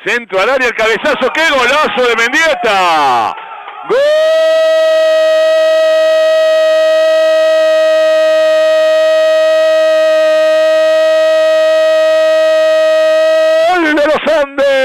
Centro al área, el cabezazo, ¡qué golazo de Mendieta! ¡Gol de los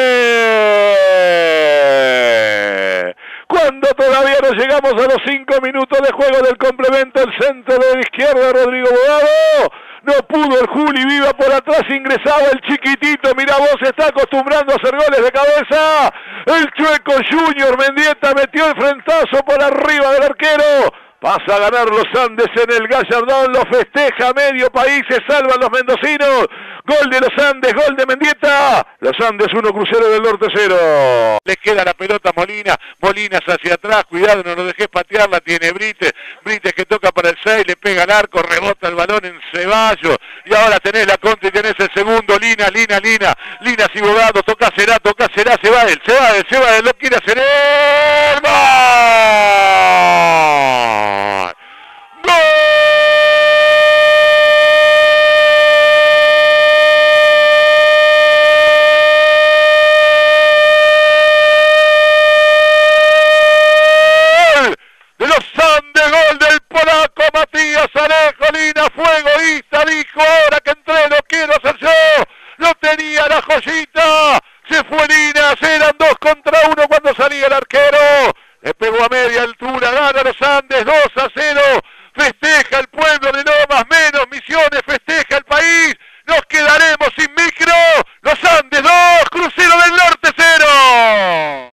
Andes! Cuando todavía no llegamos a los 5 minutos de juego del complemento, el centro de la izquierda, Rodrigo Bogado. No pudo el Juli Viva por atrás, ingresaba el chiquitito, mira vos, se está acostumbrando a hacer goles de cabeza. El Chueco Junior, Mendieta metió el frentazo por arriba del arquero. Pasa a ganar los Andes en el Gallardón, lo festeja medio país, se salvan los mendocinos. Gol de los Andes, gol de Mendieta. Los Andes 1, Crucero del Norte 0. Le queda la pelota a Molina, Molinas hacia atrás, cuidado, no lo dejes patearla, tiene Brites que toca para el 6, le pega al arco, rebota el balón en Ceballos. Y ahora tenés la contra y tenés el segundo, Lina, y Bogado, tocásela, se va él, lo quiere hacer él. ¡Gol! De los Andes, gol del polaco Matías Alejo. Lina fue egoísta, dijo, ahora que entré lo quiero hacer yo. Lo tenía la joyita, se fue Lina, eran 2 contra 1 cuando salía el arquero. Le pegó a media altura, gana los Andes 2-0, festeja el pueblo de